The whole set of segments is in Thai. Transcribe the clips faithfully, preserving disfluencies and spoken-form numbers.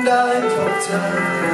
ได้พบเธอ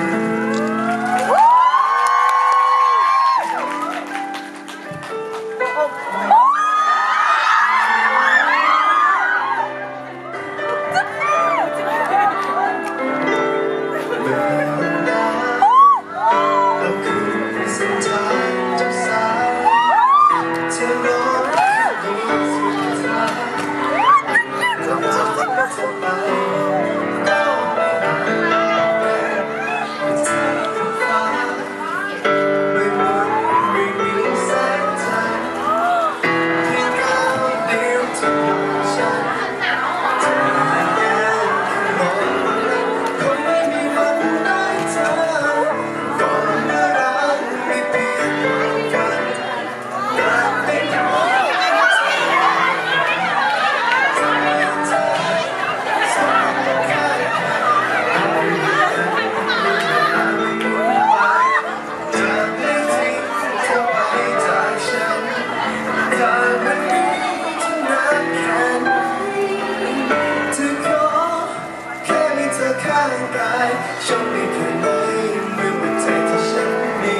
ฉันไม่เคยไม่เมื่อวันใจที่ฉันมี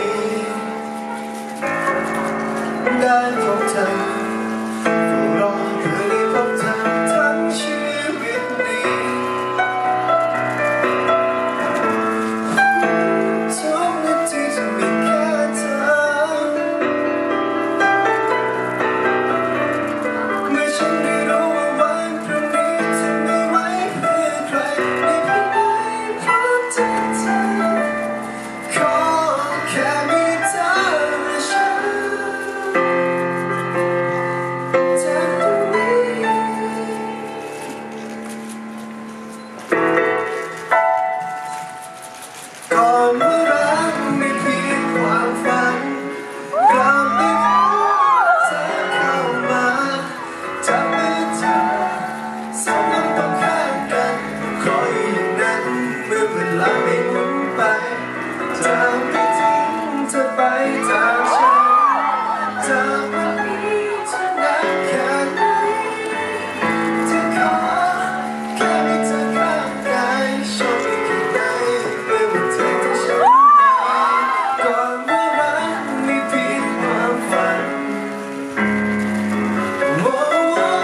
ได้พบเธอเฝ้ารอเพื่อได้พบเธอทั้งชีวิตนี้ทุกนาทีจะมีแค่เธอเมื่อฉันได้รู้ว่าวันพรุ่งนี้จะไม่ไว้เพื่อใครได้เพียงใดขอแค่มีเธอและฉันจากตรงนี้ก่อนเมื่อรักไม่เพียงความฝันกลับไม่พบเธอเข้ามาจับมือเธอสองคนต้องข้างกันคอยอย่างนั้นเมื่อเวลาไม่หมุนไปจะไม่ทิ้งเธอไปจากฉันจากวันนี้จะนานแค่ไหนจะขอแค่มีเธอข้างกายชอบอีกแค่ไหนเมื่อวันใจที่ฉันมีก่อนเมื่อรักไม่เพียงความฝันโอ้โอ้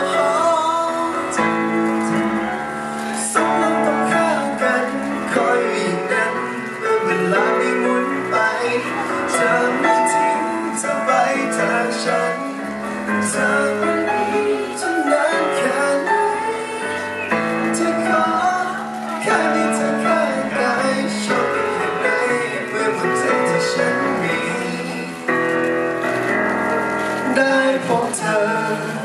สองเราต้องข้างกันคอยอย่างนั้นเมื่อเวลาไม่หมุนไปจะไม่ทิ้งเธอไปจากฉันจากวันนี้จะนานแค่ไหนจะขอแค่มีเธอข้างกายชอบอีกแค่ไหนเมื่อวันใจที่ฉันมีได้พบเธอ